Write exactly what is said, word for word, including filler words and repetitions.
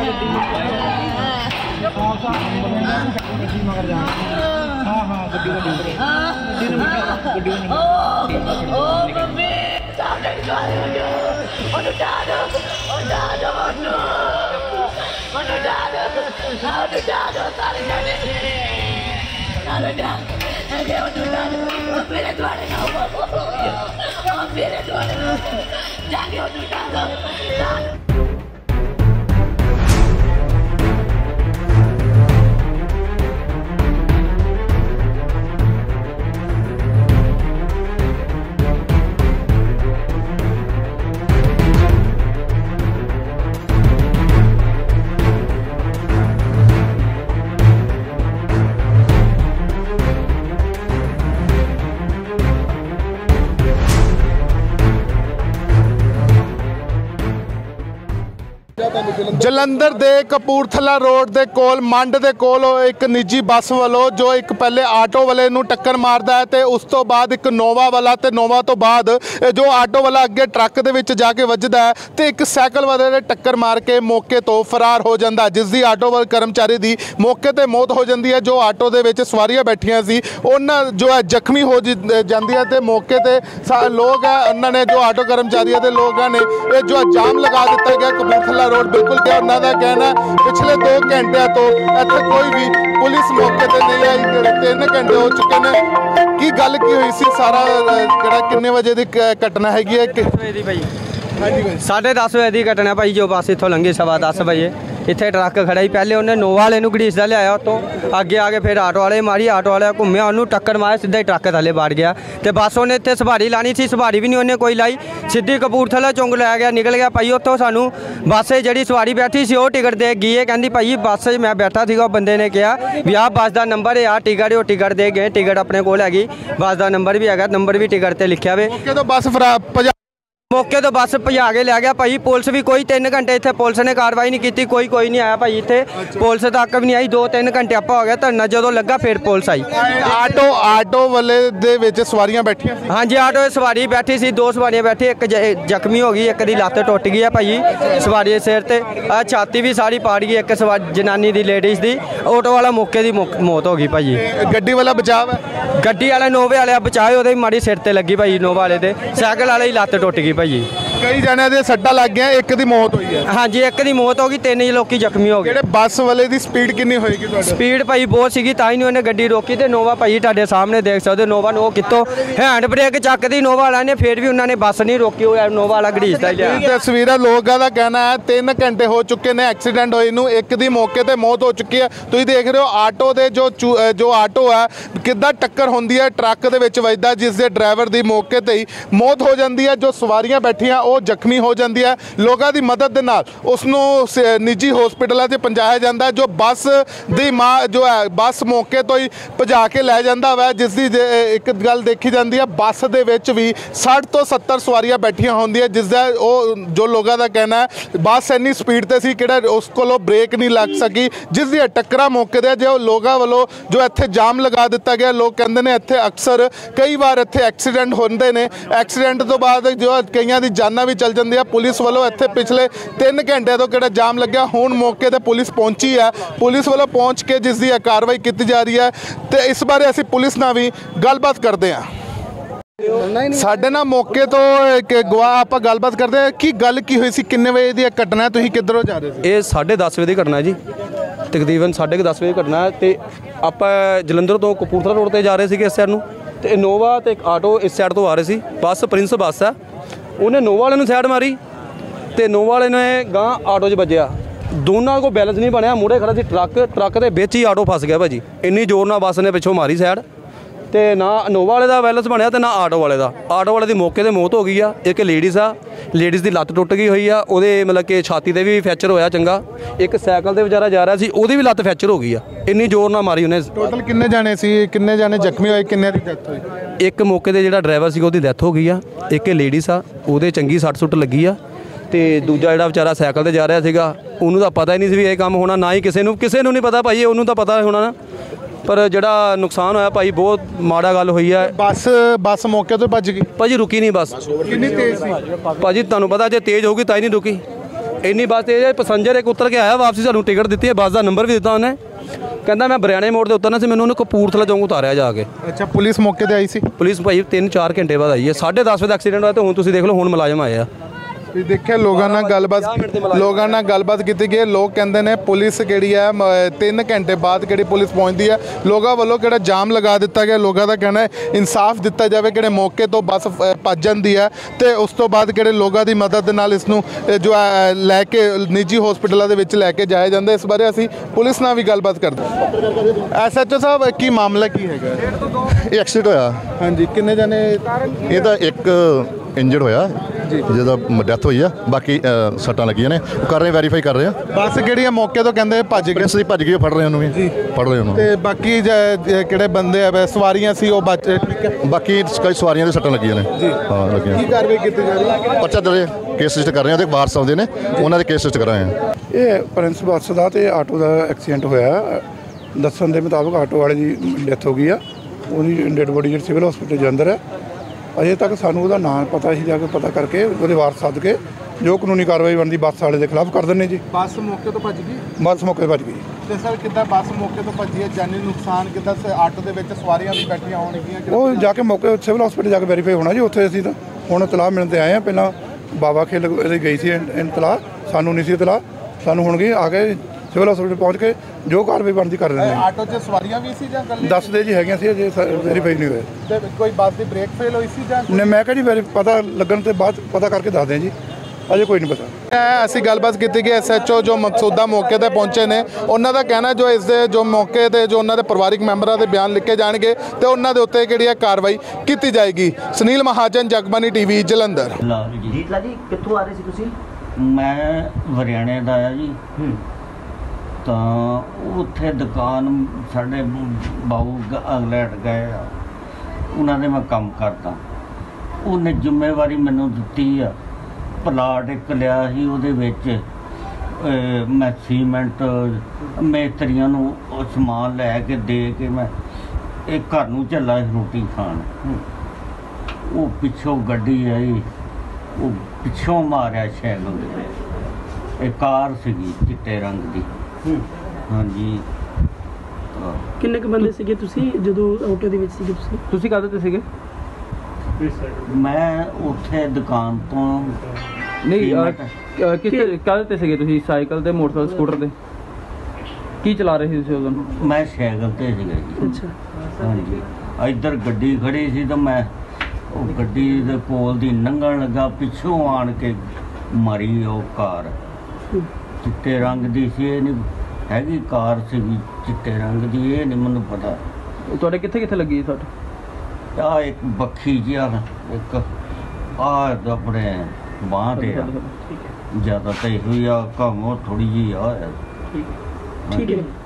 जलंधर दे कपूरथला रोड दे कोल मंड दे कोल एक निजी बस वालों जो एक पहले आटो वाले नूं टक्कर मारदा है ते उस तो बाद एक नोवा वाला ते नोवा तो बाद जो आटो वाला अगे ट्रक दे विच जाके वजदा है ते एक साइकिल वाले ने टक्कर मार के मौके तो फरार हो जांदा है, जिसदी आटो वाले कर्मचारी दी मौके ते मौत हो जाती है। जो आटो दे विच सवारियां बैठियां सी उन्हां जो है जख्मी हो जाती है ते मौके ते लोग है उन्होंने जो आटो कर्मचारियों के लोगों ने ये जो जाम लगा दिता गया कपूरथला रोड बिल्कुल क्या उन्होंने कहना पिछले दो घंटे तो इत्थे कोई भी पुलिस मौके पर नहीं आई, तीन घंटे हो चुके हैं। की गल की हुई सी सारा किहड़ा किन्ने बजे की घटना हैगी है? हाँ जी साढ़े दस बजे की घटना भाई, जो बस इतों लंघी सवा दस बजे इतने ट्रक खड़ा ही, पहले उन्हें नोवा वाले घड़ीसदा लिया उतों अगे आके फिर आटो वाले मारी, आटो वाले घूमया उन्होंने टक्कर मारे, सीधा ही ट्रक थले बढ़ गया। तो बस उन्हें इतने सवारी लानी थी, सवारी भी नहीं उन्हें कोई लाई, सीधी कपूरथला चौंक लै गया, निकल गया भाई। उतों सानू बस जी सवारी बैठी सी टिकट दे गई है, कहती भाई बस मैं बैठा थी, बंदे ने कहा भी आ बस का नंबर है, आ टिकट है, टिकट दे गए, टिकट अपने कोल हैगी, बस का नंबर भी है, नंबर भी टिकट पर लिखा हुए। तो बस मौके तो बस भजा के लै गया भाई। पुलिस भी कोई तीन घंटे इतने पुलिस ने कार्रवाई नहीं की, कोई कोई नहीं आया भाई, इतने पुलिस तक भी नहीं आई। दो तीन घंटे आपा हो गया धरना, जो लगा फिर पुलिस आई। आटो आटो वाले दे विच सवारियां बैठियां सी? हाँ जी आटो सवारी बैठी सी, दो सवारियां बैठी, एक जख्मी हो गई, एक दी लत्त टुट गई है भाई सवारी सिर ते, छाती भी सारी पाड़ गई, एक सवारी जनानी दी लेडीज़ दी, ऑटो वाला मौके दी मौत हो गई भाई। गड्डी वाला बचाव है? गड्डी वाले नोवे वाले बचाए, वो माड़ी सिर ते लगी भाई, नोवा वाले दे साइकिल वाले ही लत्त टुट गई भाई। कई जने दे सट्टा लग गया, एक दी मौत हुई है? हाँ जी एक दी मौत हो गई, तीन लोग जख्मी हो गए। बस वाले दी स्पीड कितनी होएगी? स्पीड भाई बहुत सी, ताई नहीं उन्हें गड्डी रोकी, तो नोवा भाई तुहाडे सामने देख सकते, नोवा नो कितों हैंड ब्रेक चकदी नोवा वाला ने, फिर भी उन्होंने बस नहीं रोकी, नोवा वाला घड़ीसदा लिया। तस्वीर लोगों का कहना है तीन घंटे हो चुके ने एक्सीडेंट होए नूं, एक दी मौके ते मौत हो चुकी है। तुसीं देख रहे हो आटो दे जो जो आटो है किद्दां टक्कर होंदी है, ट्रक दे विच वजदा, जिस दे ड्राइवर दी मौके ते ही मौत हो जाती है। जो सवारियां बैठियां वो जख्मी हो जाती है, लोगों की मदद के नाल उसनों निजी हॉस्पिटलों से पहुँचाया जाता है। जो बस दी माँ जो है बस मौके तो ही भजा के लै जाता वै, जिसकी एक गल देखी जाती है बस दे विच भी साठ तो सत्तर सवारियां बैठियां होंदियां, जिसका वो जो लोगों का कहना है बस इन्नी स्पीड ते सी कि उस कोलों ब्रेक नहीं लग सकी, जिसदी टक्करा मौके दे जो लोगों वालों जो इत्थे जाम लगा दिता गया। लोग कहते हैं इत्थे अक्सर कई बार इत्थे एक्सीडेंट होंदे ने, एक्सीडेंट तो बाद जो कईयां दी जानां भी चल जांदियां। पुलिस वालों इत्थे पिछले तीन घंटे तो किहड़ा जाम लग्या, हुण मौके ते पुलिस पहुंची है, पुलिस वालों पहुंच के जिसकी कार्रवाई की जा रही है। तो इस बारे असीं पुलिस नाल भी गलबात करते हैं। साडे ना मौके तो एक गवाह आपां गलबात करते हैं कि गल की हुई सी, किन्ने बजे दी घटना है, तुसीं किधरों जा रहे सी? ये साढ़े दस बजे की घटना है जी, तकरीबन साढ़े दस बजे घटना है। तो आपां जलंधर तो कपूरथला रोड पर जा रहे थे इस साइड नूं, ते इनोवा ते एक आटो इस साइड तो आ रहे सी, बस प्रिंस बस है, उन्हें नोवा वाले साइड मारी तो नोवा वाले ने गां आटो च बजया, दोनों को बैलेंस नहीं बनया, मुड़े खड़ा सी ट्रक, ट्रक के बिच ही आटो फस गया भाजी, इन्नी जोर ना बस ने पिछों मारी साइड, तो ना नोवा वाले का बैलेंस बनया तो ना आटो वाले का। आटो वाले की मौके पर मौत हो गई आ, एक लेडीज़ आ, लेडीज़ की लत्त टुट गई हुई आ, ਉਹਦੇ मतलब कि छाती से भी फ्रैक्चर होया चंगा, एक साइकिल से बेचारा जा रहा सी, ਉਹਦੀ भी लत्त फ्रैक्चर हो गई आ, इन्नी जोर ना मारी उन्हें। टोटल किन्ने जाने सी, किन्ने जाने जख्मी होए, किन्ने दी डेथ हुई? एक मौके पर जो ड्राइवर सी ਉਹਦੀ डेथ हो गई आ, एक लेडीज़ आ ਉਹਦੇ चंगी सट सुट लगी आ, तो दूजा जो बेचारा साइकिल से जा रहा सीगा, ਉਹਨੂੰ ਤਾਂ पता ही नहीं सी भी ये काम होना, ना ही किसी ਨੂੰ ਕਿਸੇ ਨੂੰ नहीं पता भाई, ਉਹਨੂੰ ਤਾਂ पता होना ना, पर ਜਿਹੜਾ नुकसान होया भाई बहुत माड़ा गल हुई है। बस बस मौके तो भज गई भाजी, रुकी नहीं बस, कितनी तेज सी? भाजी तुहानू पता जे तेज़ होगी तां ही नहीं रुकी, ਇੰਨੀ ਬੱਸ ਤੇਜ਼ ਹੈ, ਪੈਸੰਜਰ ਇੱਕ ਉਤਰ ਕੇ ਆਇਆ ਵਾਪਸੀ, ਸਾਨੂੰ ਟਿਕਟ ਦਿੱਤੀ ਹੈ, ਬੱਸ ਦਾ ਨੰਬਰ ਵੀ ਦਿੱਤਾ ਉਹਨੇ, ਕਹਿੰਦਾ ਮੈਂ ਬਰਿਆਣੇ ਮੋੜ ਤੇ ਉਤਰਨਾ ਸੀ, ਮੈਨੂੰ ਉਹਨੇ ਕਪੂਰਥਲਾ ਚੌਂਕ ਉਤਾਰਿਆ ਜਾ ਕੇ। ਅੱਛਾ, ਪੁਲਿਸ ਮੌਕੇ ਤੇ ਆਈ ਸੀ? ਪੁਲਿਸ ਭਾਈ ਤਿੰਨ ਚਾਰ ਘੰਟੇ ਬਾਅਦ ਆਈ ਹੈ, ਸਾਢੇ ਦਸ ਵਜੇ ਦਾ ਐਕਸੀਡੈਂਟ ਹੋਇਆ ਤੇ ਹੁਣ ਤੁਸੀਂ ਦੇਖ ਲਓ ਹੁਣ ਮੁਲਾਜ਼ਮ ਆਏ ਆ। ਤੁਸੀਂ ਦੇਖਿਆ ਲੋਕਾਂ ਨਾਲ ਗੱਲਬਾਤ ਲੋਕਾਂ ਨਾਲ ਗੱਲਬਾਤ ਕੀਤੀ ਗਈ। ਲੋਕ ਕਹਿੰਦੇ ਨੇ ਪੁਲਿਸ ਕਿਹੜੀ ਹੈ ਮ- ਤਿੰਨ ਘੰਟੇ ਬਾਅਦ ਕਿਹੜੀ ਪੁਲਿਸ ਪਹੁੰਚਦੀ ਹੈ। ਲੋਕਾਂ ਵੱਲੋਂ ਕਿਹੜਾ ਜਾਮ ਲਗਾ ਦਿੱਤਾ ਗਿਆ। ਲੋਕਾਂ ਦਾ ਕਹਿਣਾ ਹੈ ਇਨਸਾਫ ਦਿੱਤਾ ਜਾਵੇ, ਕਿਹੜੇ ਮੌਕੇ ਤੋਂ ਬੱਸ ਅ, ਭੱਜ ਜਾਂਦੀ ਹੈ ਤੇ ਉਸ ਤੋਂ ਬਾਅਦ ਕਿਹੜੇ ਲੋਕਾਂ ਦੀ ਮਦਦ ਦੇ ਨਾਲ ਇਸ ਨੂੰ ਅ, ਜੋ ਹੈ ਲੈ ਕੇ ਨਿੱਜੀ ਹਸਪਤਾਲਾਂ ਦੇ ਵਿੱਚ ਲੈ ਕੇ ਜਾਇਆ ਜਾਂਦਾ। ਇਸ ਬਾਰੇ ਅਸੀਂ ਪੁਲਿਸ ਨਾਲ ਵੀ ਗੱਲਬਾਤ ਕਰਦੇ ਹਾਂ। ਐਸ ਐਚ ਓ ਸਾਹਿਬ, ਕੀ ਮਾਮਲਾ ਕੀ ਹੈਗਾ? ਇਹ ਐਕਸੀਡੈਂਟ ਹੋਇਆ। ਹਾਂਜੀ, ਕਿੰਨੇ ਜਣੇ? ਇਹਦਾ ਇੱਕ ਇੰਜਰਡ ਹੋਇਆ ਜਿਹਦਾ ਡੈਥ ਹੋਈ ਆ, ਬਾਕੀ ਅ, ਸੱਟਾਂ ਲੱਗੀਆਂ ਨੇ, ਉਹ ਕਰ ਰਹੇ ਵੈਰੀਫਾਈ ਕਰ ਰਹੇ ਆ। ਬੱਸ ਕਿਹੜੀ ਹੈ ਮੌਕੇ ਤੋਂ ਕਹਿੰਦੇ ਭੱਜ ਗਈ ਪ੍ਰਿੰਸ ਦੀ ਭੱਜ ਗਈ, ਉਹ ਫੜ ਰਹੇ ਉਹਨੂੰ ਵੀ ਫੜ ਰਹੇ ਉਹਨੂੰ। ਤੇ ਬਾਕੀ ਜ- ਜ- ਕਿਹੜੇ ਬੰਦੇ ਆ ਸਵਾਰੀਆਂ ਸੀ ਉਹ ਬਚ ਠੀਕ ਹੈ? ਬਾਕੀ ਕਈ ਸਵਾਰੀਆਂ ਦੇ ਸੱਟਾਂ ਲੱਗੀਆਂ ਨੇ। ਹਾਂ ਲੱਗੀਆਂ। ਕੀ ਕਾਰਵਾਈ ਕੀਤੀ ਜਾ ਰਹੀ ਹੈ? ਪਰਚਾ ਦਰਜ ਕੇਸ ਰਜਿਸਟਰ ਕਰ ਰਹੇ ਆ ਤੇ ਵਾਰਸ ਆਉਂਦੇ ਨੇ ਉਹਨਾਂ ਦੇ ਕੇਸ ਰਜਿਸਟਰ ਕਰ ਰਹੇ ਆ। ਇਹ ਪ੍ਰਿੰਸ ਬੱਸ ਦਾ ਤੇ ਆਟੋ ਦਾ ਐਕਸੀਡੈਂਟ ਹੋਇਆ। ਦੱਸਣ ਦੇ ਮੁਤਾਬਕ ਆਟੋ ਵਾਲੇ ਦੀ ਡੈਥ ਹੋ ਗਈ ਆ, ਉਹਦੀ ਡੈਡ ਬੋਡੀ ਜਿਹੜੀ ਸਿਵਲ ਹਸਪੀਟਲ ਦੇ ਅੰਦਰ ਹੈ। ਅਜੇ ਤੱਕ ਸਾਨੂੰ ਉਹਦਾ ਨਾਮ ਪਤਾ ਸੀ, ਜਾ ਕੇ ਪਤਾ ਕਰਕੇ ਉਹਦੇ ਵਾਰਸ ਸੱਦ ਕੇ ਜੋ ਕਾਨੂੰਨੀ ਕਾਰਵਾਈ ਬਣਦੀ ਬੱਸ ਵਾਲੇ ਦੇ ਖਿਲਾਫ ਕਰ ਦਿੰਦੇ ਜੀ। ਬੱਸ ਮੌਕੇ ਤੋਂ ਭੱਜ ਗਈ ਬੱਸ ਮੌਕੇ 'ਤੇ ਭੱਜ ਗਈ। ਤੇ ਸਰ ਕਿੱਦਾਂ ਬੱਸ ਮੌਕੇ ਤੋਂ ਭੱਜੀ ਹੈ? ਜਾਨੀ ਨੁਕਸਾਨ ਕਿੱਦਾਂ? ਸ- ਆਟੋ ਦੇ ਵਿੱਚ ਸਵਾਰੀਆਂ ਵੀ ਬੈਠੀਆਂ ਹੋਣਗੀਆਂ? ਕਿਹੜਾ- ਉਹ ਜਾ ਕੇ ਮੌਕੇ ਸਿਵਲ ਹਸਪੀਟਲ ਜਾ ਕੇ ਵੈਰੀਫਾਈ ਹੋਣਾ ਜੀ। ਉੱਥੇ ਅਸੀਂ ਤਾਂ ਹੁਣ ਇਤਲਾਹ ਮਿਲਣ 'ਤੇ ਆਏ ਹਾਂ। ਪਹਿਲਾਂ ਬਾਬਾ ਖੇਲ ਇਹਦੀ ਗਈ ਸੀ ਇਨ- ਇਤਲਾਹ, ਸਾਨੂੰ ਨਹੀਂ ਸੀ ਇਤਲਾਹ, ਸਾਨੂੰ ਹੁਣ ਗਈ ਆ ਕੇ ਸਿਵਲ ਹਸਪੀਟਲ ਪਹੁੰਚ ਕੇ ਜੋ ਕਾਰਵਾਈ ਬਣਦੀ ਕਰ ਰਹੇ ਨੇ। ਆਟੋ 'ਚ ਸਵਾਰੀਆਂ ਵੀ ਸੀ ਜਾਂ ਇਕੱਲੇ? ਦੱਸਦੇ ਜੀ ਹੈਗੀਆਂ ਸੀ, ਅਜੇ ਵੈਰੀਫਾਈ ਨਹੀਂ ਹੋਇਆ। ਤੇ ਕੋਈ ਬੱਸ ਦੀ ਬ੍ਰੇਕ ਫੇਲ ਹੋਈ ਸੀ ਜਾਂ ਨੇ ਮੈਂ ਕਿਹਾ ਜੀ ਵੈਰੀ ਪਤਾ ਲੱਗਣ ਤੇ ਬਾਅਦ ਪਤਾ ਕਰਕੇ ਦੱਸਦੇ ਹਾਂ ਜੀ, ਅਜੇ ਕੋਈ ਨਹੀਂ ਪਤਾ। ਹੈ? ਅਸੀਂ ਗੱਲਬਾਤ ਕੀਤੀ ਕਿ ਐਸ ਐਚ ਓ ਜੋ ਮਕਸੂਦਾ ਮੌਕੇ ਤੇ ਪਹੁੰਚੇ ਨੇ, ਉਹਨਾਂ ਦਾ ਕਹਿਣਾ ਜੋ ਇਸ ਦੇ ਜੋ ਮੌਕੇ ਤੇ ਜੋ ਉਹਨਾਂ ਦੇ ਪਰਿਵਾਰਿਕ ਮੈਂਬਰਾਂ ਦੇ ਬਿਆਨ ਲਿਖੇ ਜਾਣਗੇ ਤੇ ਉਹਨਾਂ ਦੇ ਉੱਤੇ ਕਿਹੜੀ ਹੈ ਕਾਰਵਾਈ ਕੀਤੀ ਜਾਏਗੀ। ਸੁਨੀਲ ਮਹਾਜਨ, ਜਗਬਾਨੀ ਟੀਵੀ, ਜਲੰਧਰ। ਜੀਤਲਾ ਜੀ, ਕਿੱਥੋਂ ਆ ਰਹੇ ਸੀ ਤੁਸੀਂ? ਮੈਂ ਹਰਿਆਣੇ ਦਾ ਆ ਜੀ। ਤਾਂ ਉੱਥੇ ਦੁਕਾਨ ਸਾਡੇ ਬਾਊ ਇੰਗਲੈਂਡ ਗਏ ਆ, ਉਹਨਾਂ ਦੇ ਮੈਂ ਕੰਮ ਕਰਦਾ। ਉਹਨੇ ਜ਼ਿੰਮੇਵਾਰੀ ਮੈਨੂੰ ਦਿੱਤੀ ਆ, ਪਲਾਟ ਇੱਕ ਲਿਆ ਸੀ, ਉਹਦੇ ਵਿੱਚ ਅਹ, ਮੈਂ ਸੀਮੈਂਟ ਮੇਤਰੀਆਂ ਨੂੰ ਉਹ ਸਮਾਨ ਲੈ ਕੇ ਦੇ ਕੇ ਮੈਂ ਇਹ ਘਰ ਨੂੰ ਚੱਲਾ ਸੀ ਰੋਟੀ ਖਾਣ। ਉਹ ਪਿੱਛੋਂ ਗੱਡੀ ਆਈ, ਉਹ ਪਿੱਛੋਂ ਮਾਰਿਆ ਸਾਈਕਲ ਦੇ। ਇਹ ਕਾਰ ਸੀਗੀ ਚਿੱਟੇ ਰੰਗ ਦੀ। ਹਾਂਜੀ। ਕਿੰਨੇ ਕੁ ਬੰਦੇ ਸੀਗੇ ਤੁਸੀਂ ਜਦੋਂ ਆਟੋ ਦੇ ਵਿੱਚ ਸੀਗੇ? ਤੁਸੀਂ ਤੁਸੀਂ ਕਾਹਦੇ ਤੇ ਸੀਗੇ? ਮੈਂ ਉੱਥੇ ਦੁਕਾਨ ਤੋਂ ਨਹੀਂ ਅਹ, ਕਿੱਥੇ ਕਾਹਦੇ ਤੇ ਸੀਗੇ ਤੁਸੀਂ? ਸਾਈਕਲ ਤੇ, ਮੋਟਰਸਾਈਕਲ, ਸਕੂਟਰ ਤੇ? ਕੀ ਚਲਾ ਰਹੇ ਸੀ ਤੁਸੀਂ ਉਦੋਂ? ਮੈਂ ਸਾਈਕਲ ਤੇ ਸੀਗਾ ਜੀ। ਅੱਛਾ। ਹਾਂਜੀ। ਇੱਧਰ ਗੱਡੀ ਖੜੀ ਸੀ ਤਾਂ ਮੈਂ ਉਹ ਗੱਡੀ ਦੇ ਕੋਲ ਦੀ ਲੰਘਣ ਲੱਗਾ, ਪਿੱਛੋਂ ਆਣ ਕੇ ਮਾਰੀ ਉਹ ਕਾਰ। ਚਿੱਟੇ ਰੰਗ ਦੀ ਸੀ, ਇਹ ਨਹੀਂ ਹੈਗੀ ਕਾਰ ਸੀਗੀ ਚਿੱਟੇ ਰੰਗ ਦੀ, ਇਹ ਨਹੀਂ ਮੈਨੂੰ ਪਤਾ। ਤੁਹਾਡੇ ਕਿੱਥੇ ਕਿੱਥੇ ਲੱਗੀ ਸੱਟ? ਆ ਇੱਕ ਬੱਖੀ ਜਿਹਾ, ਇੱਕ ਆ ਆਪਣੇ ਬਾਂਹ ਤੇ ਆ। ਜ਼ਿਆਦਾ ਤਾਂ ਇਹੋ ਹੀ ਆ, ਕੰਮ ਥੋੜੀ ਜਿਹੀ ਆ। ਠੀਕ ਹੈ।